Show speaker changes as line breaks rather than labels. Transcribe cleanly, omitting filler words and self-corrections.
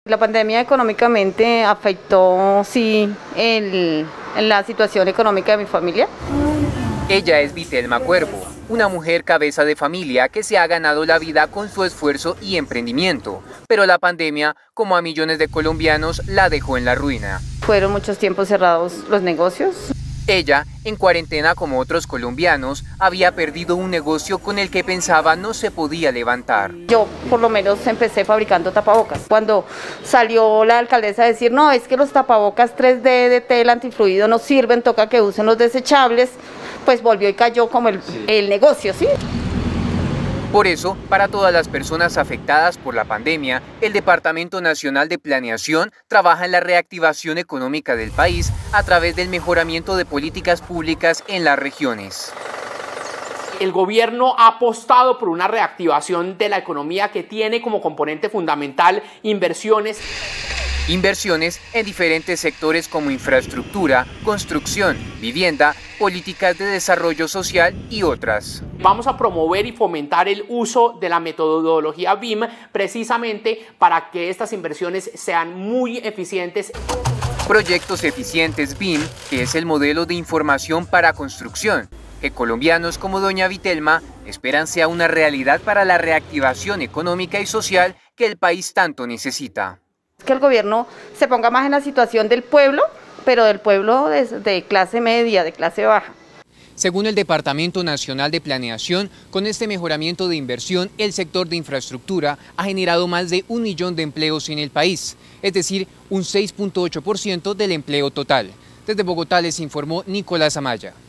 La pandemia económicamente afectó, sí, la situación económica de mi familia.
Ella es Vitelma Cuervo, una mujer cabeza de familia que se ha ganado la vida con su esfuerzo y emprendimiento, pero la pandemia, como a millones de colombianos, la dejó en la ruina.
Fueron muchos tiempos cerrados los negocios.
Ella, en cuarentena como otros colombianos, había perdido un negocio con el que pensaba no se podía levantar.
Yo por lo menos empecé fabricando tapabocas. Cuando salió la alcaldesa a decir, no, es que los tapabocas 3D de tela antifluido no sirven, toca que usen los desechables, pues volvió y cayó como el negocio, ¿sí?
Por eso, para todas las personas afectadas por la pandemia, el Departamento Nacional de Planeación trabaja en la reactivación económica del país a través del mejoramiento de políticas públicas en las regiones.
El gobierno ha apostado por una reactivación de la economía que tiene como componente fundamental inversiones.
Inversiones en diferentes sectores como infraestructura, construcción, vivienda, políticas de desarrollo social y otras.
Vamos a promover y fomentar el uso de la metodología BIM precisamente para que estas inversiones sean muy eficientes.
Proyectos eficientes BIM, que es el modelo de información para construcción, que colombianos como doña Vitelma esperan sea una realidad para la reactivación económica y social que el país tanto necesita.
Que el gobierno se ponga más en la situación del pueblo, pero del pueblo de clase media, de clase baja.
Según el Departamento Nacional de Planeación, con este mejoramiento de inversión, el sector de infraestructura ha generado más de 1 millón de empleos en el país, es decir, un 6.8% del empleo total. Desde Bogotá les informó Nicolás Amaya.